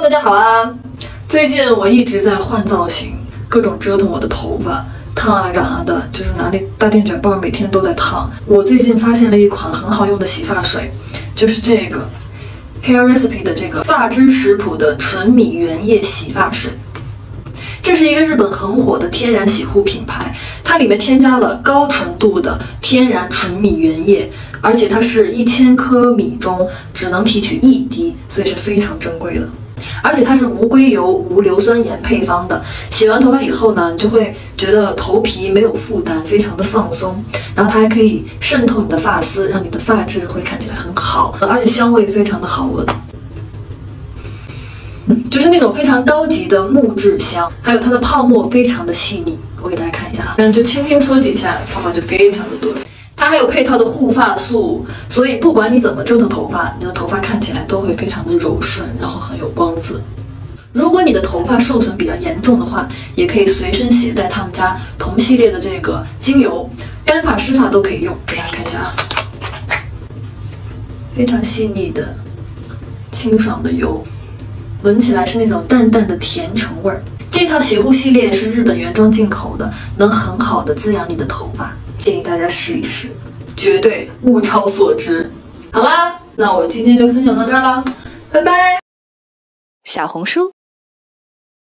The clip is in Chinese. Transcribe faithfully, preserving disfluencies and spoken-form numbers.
大家好啊！最近我一直在换造型，各种折腾我的头发，烫啊染啊的，就是拿那大电卷棒每天都在烫。我最近发现了一款很好用的洗发水，就是这个 Hair Recipe 的这个发之食谱的纯米原液洗发水。这是一个日本很火的天然洗护品牌，它里面添加了高纯度的天然纯米原液，而且它是一千颗米中只能提取一滴，所以是非常珍贵的。而且它是无硅油、无硫酸盐配方的，洗完头发以后呢，你就会觉得头皮没有负担，非常的放松。然后它还可以渗透你的发丝，让你的发质会看起来很好，而且香味非常的好闻。嗯，就是那种非常高级的木质香，还有它的泡沫非常的细腻。我给大家看一下啊，然后就轻轻搓几下，泡沫就非常的多。它还有配套的护发素，所以不管你怎么折腾头发，你的头发看起来都会非常的柔顺，然后很有光泽。如果你的头发受损比较严重的话，也可以随身携带他们家同系列的这个精油，干发湿发都可以用。给大家看一下啊，非常细腻的清爽的油，闻起来是那种淡淡的甜橙味儿。这套洗护系列是日本原装进口的，能很好的滋养你的头发，建议大家试一试，绝对物超所值。好啦，那我今天就分享到这儿啦，拜拜。 小红书